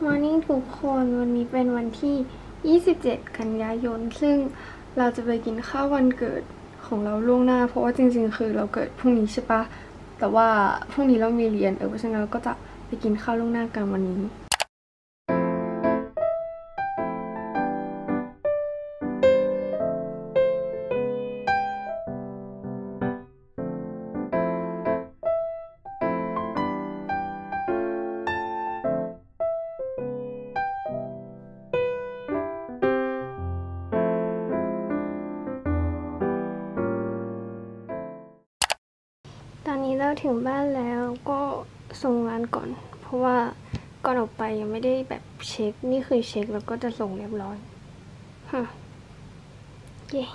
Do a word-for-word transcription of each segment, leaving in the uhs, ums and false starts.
วันนี้ทุกคนวันนี้เป็นวันที่ยี่สิบเจ็ดกันยายนซึ่งเราจะไปกินข้าววันเกิดของเราล่วงหน้าเพราะว่าจริงๆคือเราเกิดพรุ่งนี้ใช่ปะแต่ว่าพรุ่งนี้เรามีเรียนเออเพราะฉะนั้นเราก็จะไปกินข้าวล่วงหน้ากันวันนี้ตอนนี้เราถึงบ้านแล้วก็ส่งงานก่อนเพราะว่าก่อนออกไปยังไม่ได้แบบเช็คนี่คือเช็คแล้วก็จะส่งเรียบร้อยฮะเย้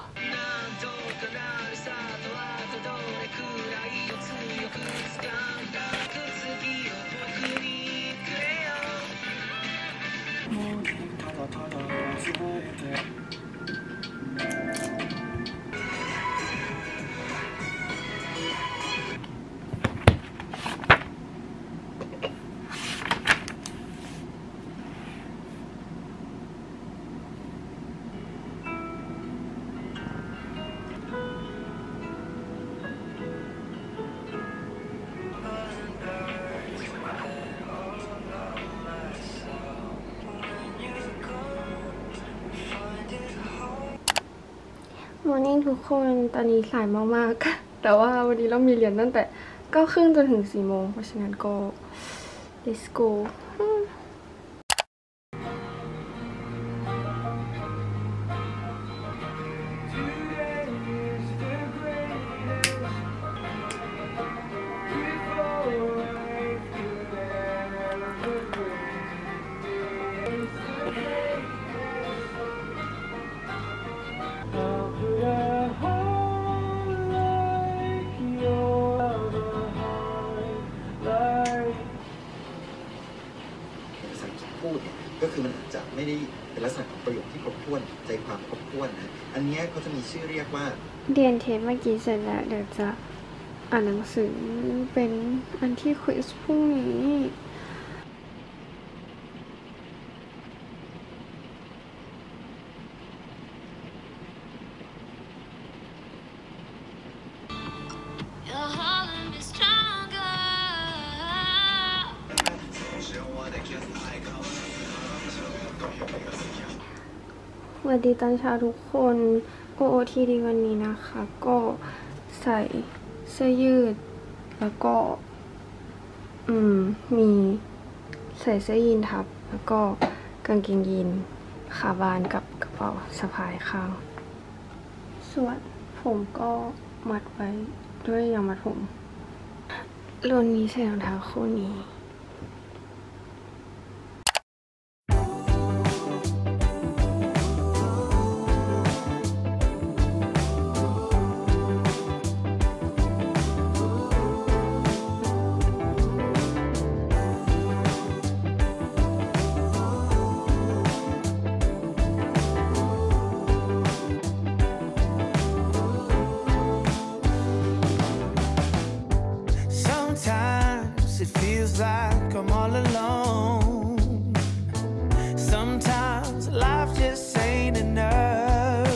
มอร์นิ่งทุกคนตอนนี้สายมากๆแต่ว่าวันนี้เรามีเรียนตั้งแต่เก้าครึ่งจนถึงสี่โมงเพราะฉะนั้นก็ let's go พูดก็คือมันจะไม่ได้เป็นลักษณะของประโยคที่ครบถ้วนใจความครบถ้วนนะอันนี้เขาจะมีชื่อเรียกว่าเรียนเทปเมื่อกี้เสร็จแล้วเดี๋ยวจะอ่านหนังสือเป็นอันที่ควิสพรุ่งนี้สวัสดีตอนเช้าทุกคน โอ โอ ที ดี วันนี้นะคะก็ใส่เสื้อยืดแล้วก็อืมมีใส่เสื้อยีนทับแล้วก็กางเกงยีนขาบานกับกระเป๋าสะพายข้างส่วนผมก็มัดไว้ด้วยยางมัดผมรุ่นนี้ใส่รองเท้าคู่นี้ It feels like I'm all alone. Sometimes life just ain't enough.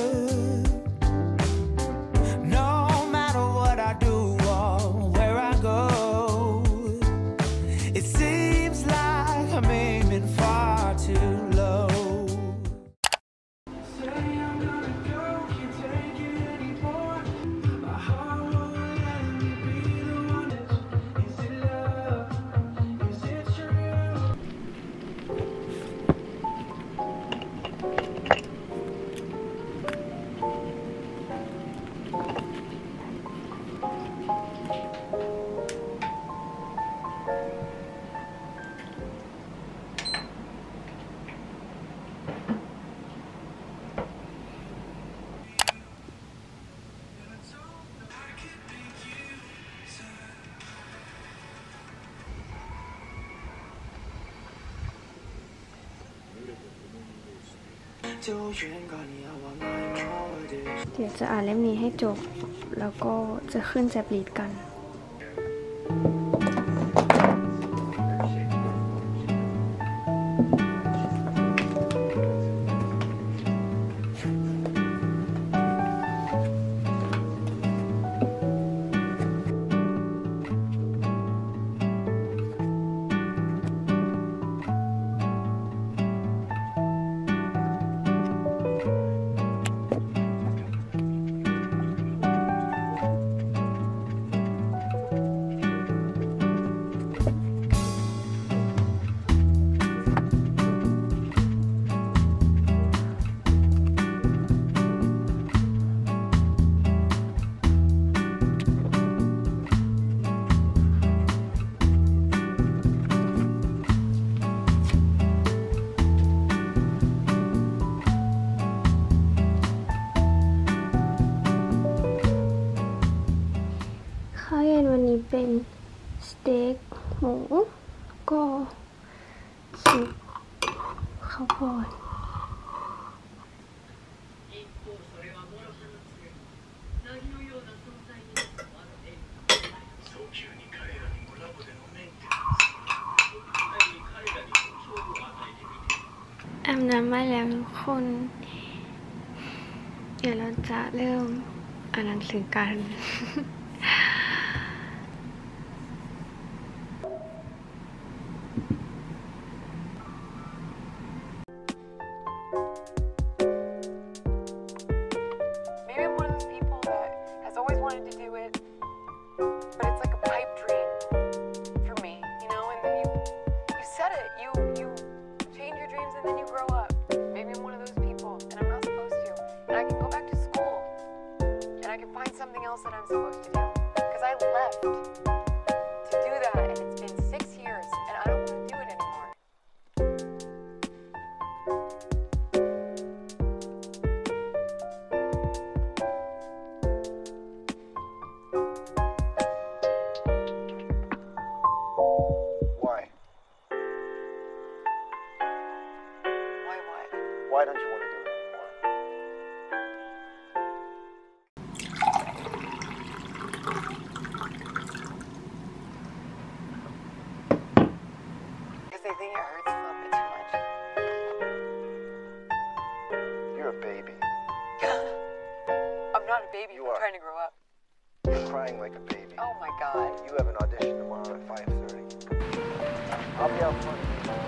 No matter what I do or where I go, it seems like I'm aiming far too low. Say I'm gonna go, can't take it anymore. My heart won't let me be the one. Is it love? Is it true? เดี๋ยวจะอ่านเล่มนี้ให้จบแล้วก็จะขึ้นแจ็บลีดกันเย็นวันนี้เป็นสเต็กหมูก็ซุปข้าวโพดอาบน้ำมาแล้วทุกคนเดี๋ยวเราจะเริ่มอ่านหนังสือกัน Maybe I'm one of those people that has always wanted to do it, but it's like a pipe dream for me, you know. And then you you set it, you you change your dreams, and then you grow up. Maybe I'm one of those people, and I'm not supposed to. And I can go back to school, and I can find something else that I'm supposed to do. Because I left to do that, and it's been six years, and I don't want to do it anymore. Why? Why what? Why don't you want to do it anymore? Because they think it hurts a little bit too much. You're a baby. I'm not a baby. You I'm are. trying to grow up. You're crying like a baby. Oh my god. You have an audition tomorrow at five thirty. I'll be out front.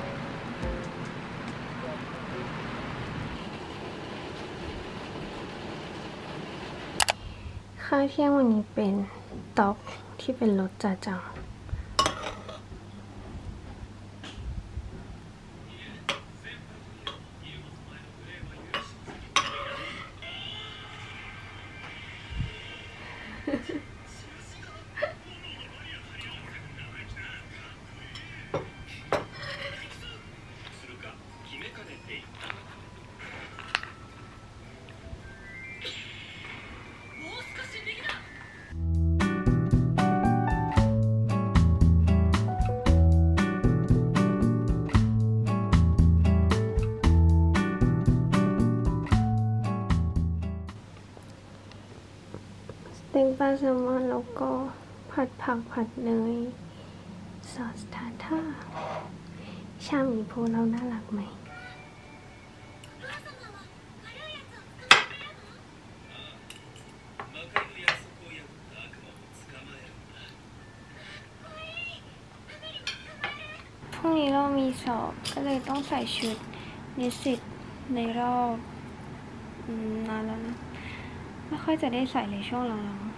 ข้าวเที่ยงวันนี้เป็นต๊อกที่เป็นรสจ่าจังสเต็กปลาแซลมอนแล้วก็ผัดผักผัดเนยซอสทาท่าชาหมีโพเราน่ารักไหมพรุ่งนี้เรามีสอบก็เลยต้องใส่ชุดนิสิตในรอบอืมนานแล้วนะไม่ค่อยจะได้ใส่เลยช่วงหลังๆ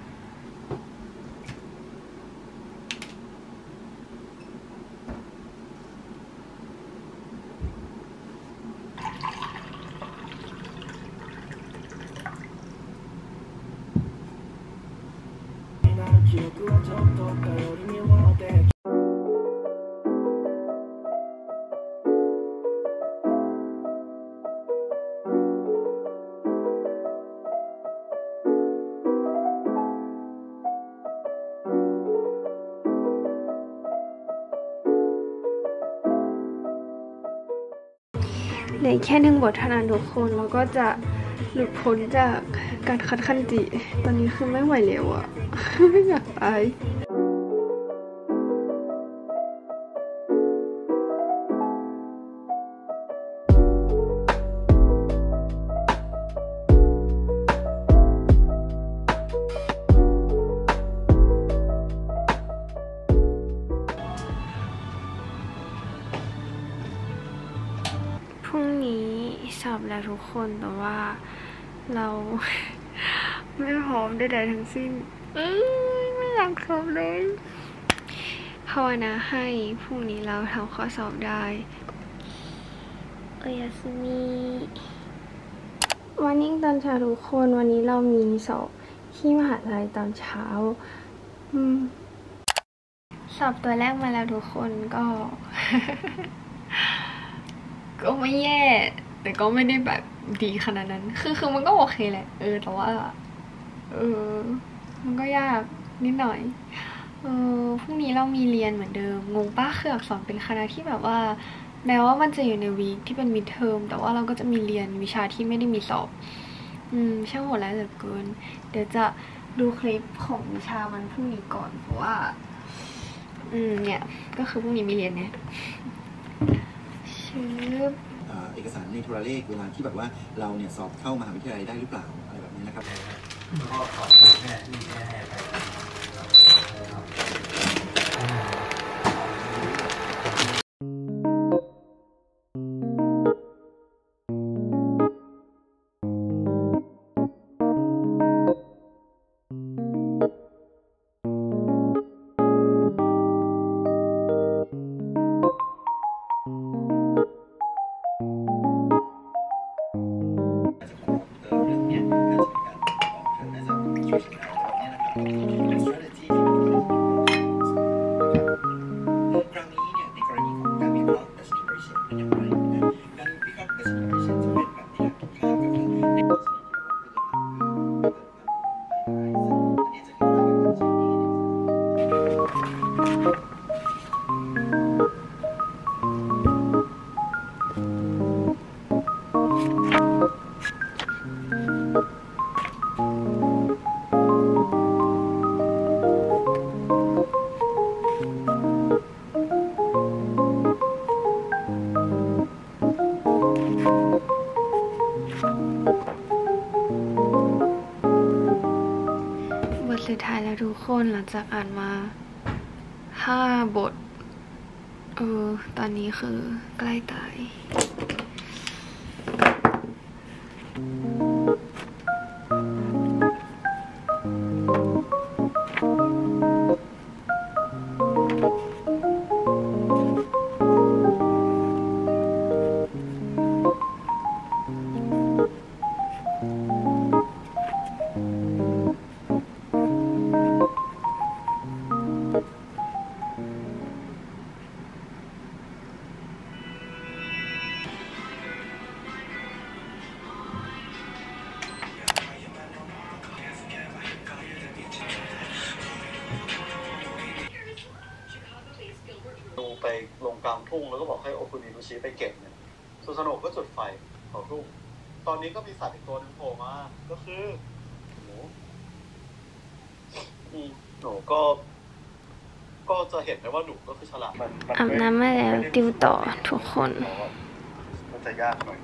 เหลือแค่หนึ่งบทเท่านั้นทุกคนแล้วก็จะหลุดพ้นจากการคัดคันจิตอนนี้คือไม่ไหวแล้วอะ ไม่อยากตายพรุ่งนี้สอบแล้วทุกคนแต่ว่าเรา ไม่พร้อมใดๆทั้งสิ้นเอ้ยไม่อยากสอบเลยภาวนาให้พรุ่งนี้เราทำข้อสอบได้โอยาสุมิวันนี้ตอนเช้าทุกคนวันนี้เรามีสอบที่มหาลัยตอนเช้าอืมสอบตัวแรกมาแล้วทุกคนก็ ก็ไม่แย่แต่ก็ไม่ได้แบบดีขนาดนั้นคือคือมันก็โอเคแหละเออแต่ว่าเออมันก็ยากนิดหน่อยเออพรุ่งนี้เรามีเรียนเหมือนเดิมงงป้าคืออักษรเป็นคณะที่แบบว่าแม้ว่ามันจะอยู่ในวีคที่เป็นมิดเทอมแต่ว่าเราก็จะมีเรียนวิชาที่ไม่ได้มีสอบอืมช่างโหดร้ายเหลือเกินเดี๋ยวจะดูคลิปของวิชาวันพรุ่งนี้ก่อนเพราะว่าอืมเนี่ยก็คือพรุ่งนี้มีเรียนเนี่ยชื่อเอกสารในโทรเลขเวลาที่แบบว่าเราเนี่ยสอบเข้ามหาวิทยาลัยได้หรือเปล่าอะไรแบบนี้นะครับก็ขอบคุณแม่ที่แม่ให้ไปสุดท้ายแล้วทุกคนหลังจากอ่านมาห้าบทเออตอนนี้คือใกล้ตายดูไปลงกลางทุ่งแล้วก็บอกให้โอคุนิรุชิไปเก็บเนี่ยสุสโนะก็จุดไฟเผาทุ่งตอนนี้ก็มีสัตว์อีกตัวหนึงโผล่มาก็คือหนูอืมหนูก็ก็จะเห็นได้ว่าหนูก็คือฉลามมันอาบน้ำมาแล้วติวต่อทุกคนมันจะยากหน่อย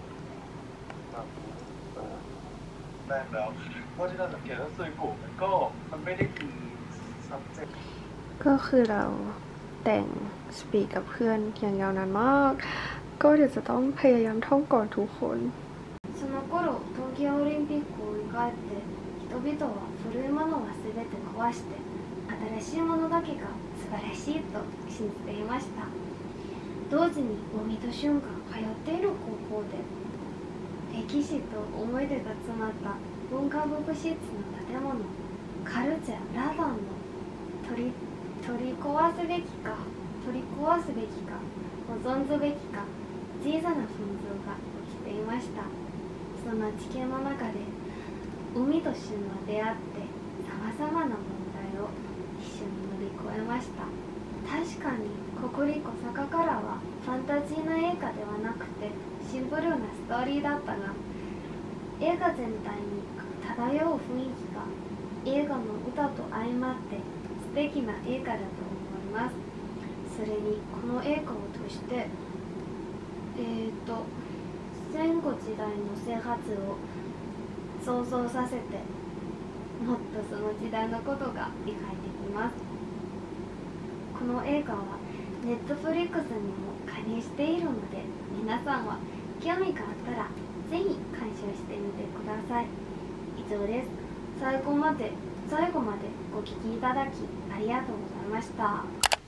แน่แล้วเพราะที่เราสังเกตว่าซุยกุมันก็มันไม่ได้มี subject ก็คือเราแต่งสปีกกับเพื่อนอย่างยาวนานมากก็เดี๋ยวจะต้องพยายามท่องก่อนทุกคนその頃東京オリンピックを振り返って人々は古いものは全て壊して新しいものだけが素晴らしいと信じていました同時にゴミと瞬間通っている高校で歴史と思い出が詰まった文化福祉室の建物カルチャーラダンの取り取り壊すべきか取り壊すべきか保存すべきか小さな紛争が起きていましたそんな地形の中で海と旬は出会ってさまざまな問題を一緒に乗り越えました確かにココリコ坂からはファンタジーな映画ではなくてシンプルなストーリーだったが映画全体に漂う雰囲気が映画の歌と相まって素敵な映画だと思いますそれにこの映画を通してえーと戦後時代の生活を想像させてもっとその時代のことが理解できますこの映画はネットフリックスにも加入しているので皆さんは興味があったらぜひ鑑賞してみてください以上です最後まで最後までご聞きいただきありがとうございました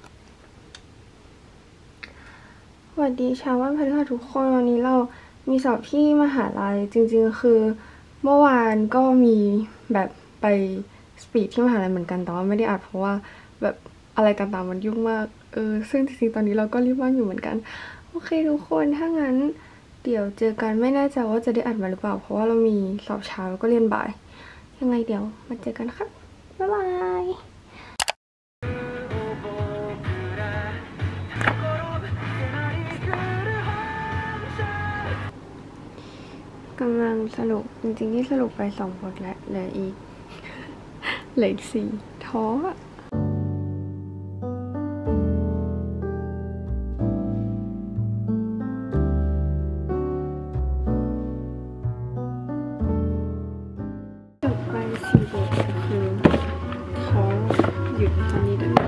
สวัสดีเช้าวันพฤหัสทุกคนวันนี้เรามีสอบที่มหาลัยจริงๆคือเมื่อวานก็มีแบบไปสปีดที่มหาลัยเหมือนกันแต่ว่าไม่ได้อัดเพราะว่าแบบอะไรต่างๆมันยุ่งมากเออซึ่งจริงๆตอนนี้เราก็รีบว่างอยู่เหมือนกันโอเคทุกคนถ้างั้นเดี๋ยวเจอกันไม่แน่ใจว่าจะได้อัดมาหรือเปล่าเพราะว่าเรามีสอบเช้าแล้วก็เรียนบ่ายยังไงเดี๋ยวมาเจอกันค่ะบ๊ายบายกำลังสรุปจริงๆที่สรุปไปสองบทแล้วเหลืออีก เหลืออีกสี่ท้ออะจบไปสี่บทคือท้อหยุดตอนนี้ได้ไหม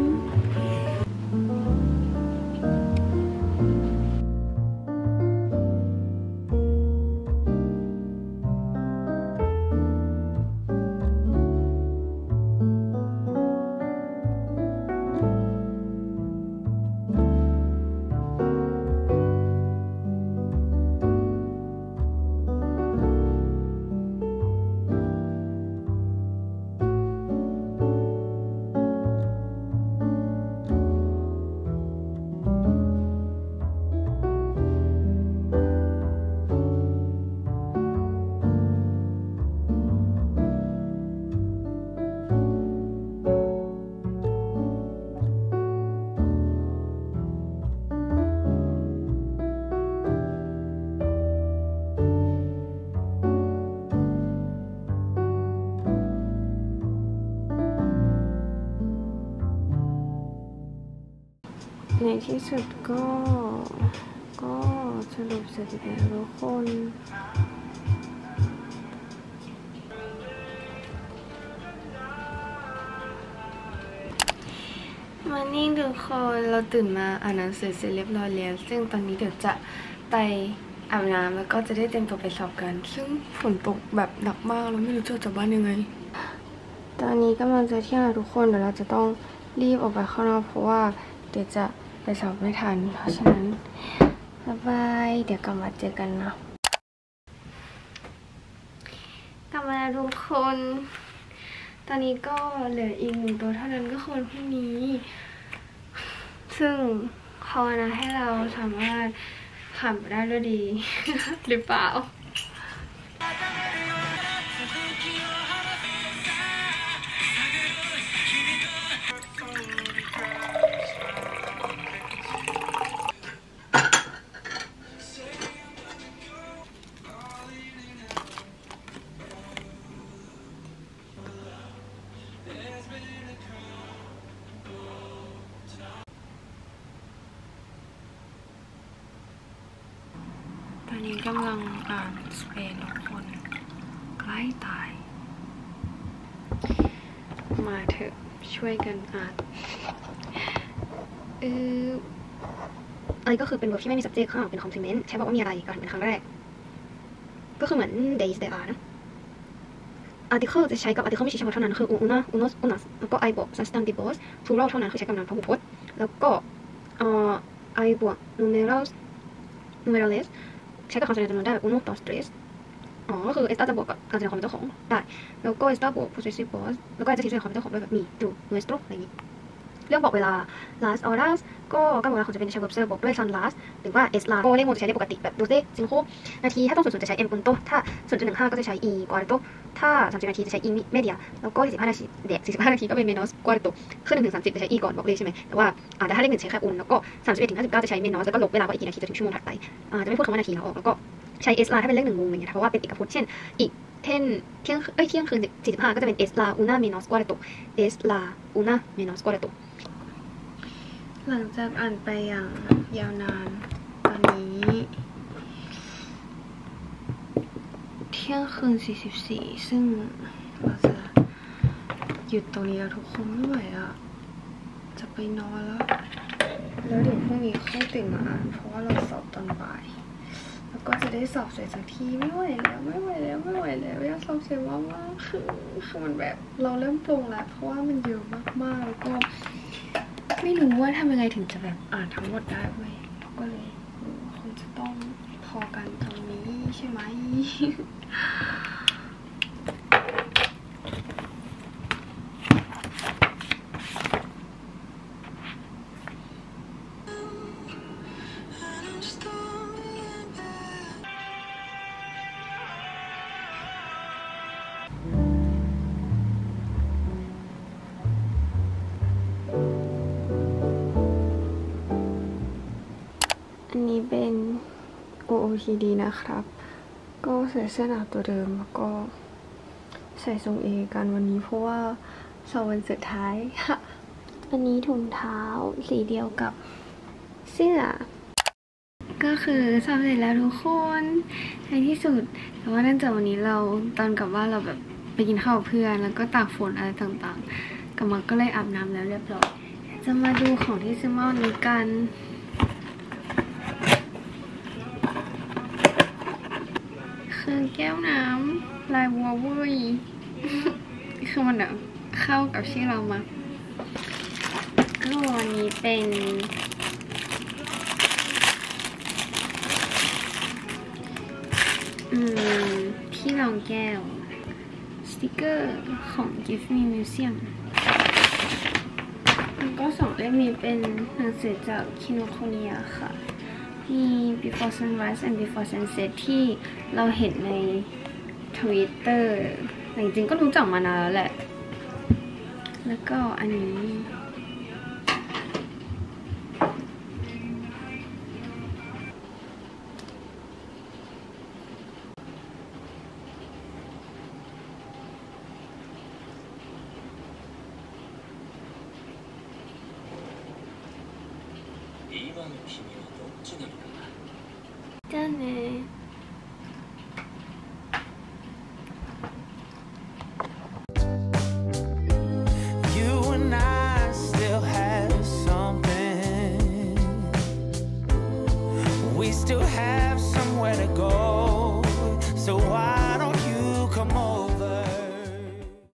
ในที่สุดก็ก็สรุปเสร็จแล้วทุกคนมานิ่งทุกคนเราตื่นมาอ่านหนังสือเสร็จเรียบร้อยแล้วซึ่งตอนนี้เดี๋ยวจะไปอาบน้ำแล้วก็จะได้เตรียมตัวไปสอบกันซึ่งฝนตกแบบหนักมากเราไม่รู้จะออกจากบ้านยังไงตอนนี้กำลังจะเที่ยงทุกคนเดี๋ยวเราจะต้องรีบออกไปข้างนอกเพราะว่าเดี๋ยวจะไปสอบไม่ทันเพราะฉะนั้นบ๊ายบายเดี๋ยวกลับมาเจอกันนะกลับมาทุกคนตอนนี้ก็เหลืออีกหนึ่งตัวเท่านั้นก็คือวันพรุ่งนี้ซึ่งภาวนาให้เราสามารถผ่านไปได้ด้วยดี หรือเปล่าตอนนี้กำลังอ่านสเปนทุกคนใกล้ตายมาเถอะช่วยกันอ่านเอออะไรก็คือเป็น verb ที่ไม่มี subject ข้างหลังเป็น complement ใช้บอกว่ามีอะไรก็เป็นครั้งแรกก็คือเหมือน days there are นะ article จะใช้กับ article ไม่ใช่เฉพาะเท่านั้นคือ una unos unas แล้วก็ I บวก substantivos plural เท่านั้นคือใช้กับนามพหูพจน์แล้วก็เอ่อ I บวก numerals numeralesใช้กับคำแสดงจำนวนได้แบบ uno dos tres อ๋อก็คือ esta จะบวกกับการแสดงความเป็นเจ้าของได้แล้วก็ esta บวก possessive clause แล้วก็ adjective แสดงความเป็นเจ้าของด้วยแบบมี tu nuestro อะไรอย่างนี้เรื่องบอกเวลา las horas ก็การบอกเวลาของจะเป็นใช้ verb ser บอกด้วย son las หรือว่า es la ก็เลขโมจะใช้ได้ปกติแบบ doce cinco นาทีถ้าต้องศูนย์ศูนย์จะใช้ m punto ถ้า ศูนย์จุดหนึ่งห้า ก็จะใช้ e cuarto ถ้าสามสิบนาทีจะใช้ e media แล้วก็สี่สิบห้านาทีเด็กสี่สิบห้านาทีก็เป็น menos cuarto ขึ้นหนึ่งถึงสามสิบจะใช้ e ก่อนบอกเลขใช่ไหมแต่ว่าอ่าถ้าเลขหนึ่งใช้แค่ un แล้วก็สามสิบเอ็ดถึงห้าสิบเก้าจะใช้ menos แล้วก็ลบเวลาว่าอีกกี่นาทีจะถึงชั่วโมงถัดไปอ่าจะไม่พูดคำว่านาทีแล้วออกแล้วก็ใช้ es la ถ้าเป็นเลขหนึ่งวงอย่างเงี้ยเพราะว่าเป็นเอกพจน์เช่นอีกเท่นเที่ยงเอ้ยเที่ยงคืนสี่สิบห้าก็จะเป็น es la una menos cuarto es la una menos cuarto หลังจากอ่านไปอย่างยาวนานตอนนี้เที่ยงคืนสี่สิบสี่ซึ่งเราจะหยุดตรงนี้แล้วทุกคนไม่ไหวอ่ะจะไปนอนแล้วแล้วเดี๋ยวพรุ่งนี้ค่อยตื่นมาอ่านเพราะว่าเราสอบตอนบ่ายแล้วก็จะได้สอบเสร็จสักทีไม่ไหวแล้วไม่ไหวแล้วไม่ไหวแล้วอยากสอบเสร็จมากๆคือคือมันแบบเราเริ่มปลงแล้วเพราะว่ามันเยอะมากๆแล้วก็ไม่รู้ว่าทำยังไงถึงจะแบบอ่านทั้งหมดได้เว้ยก็เลยคงจะต้องพอกันตรงนี้ใช่ไหม อันนี้เป็น โอ โอ ที ดี นะครับก็ใส่เสื้อหนาวตัวเดิมแล้วก็ใส่ทรงเอกันวันนี้เพราะว่าสองวันสุดท้ายค่ะอันนี้ถุงเท้าสีเดียวกับเสื้อก็คือสำเร็จแล้วทุกคนในที่สุดแต่ว่าเนื่องจากวันนี้เราตอนกลับบ้านเราแบบไปกินข้าวกับเพื่อนแล้วก็ตากฝนอะไรต่างๆกลับมาก็เลยอาบน้ำแล้วเรียบร้อยจะมาดูของที่ซื้อมาวันนี้กันคือแก้วน้ำลายวัวเว้ย คือมันแบบเข้ากับชื่อเรามาก็วันนี้เป็นอืมที่รองแก้วสติกเกอร์ของ Give Me Museum แล้วก็สองเล่มนี้เป็นหนังสือจากคิโนโคเนียค่ะมี Before Sunrise and Before Sunset ที่เราเห็นใน Twitter แต่จริงๆก็รู้จักมานานแล้วแหละแล้วก็อันนี้じゃあね You and I still have something. We still have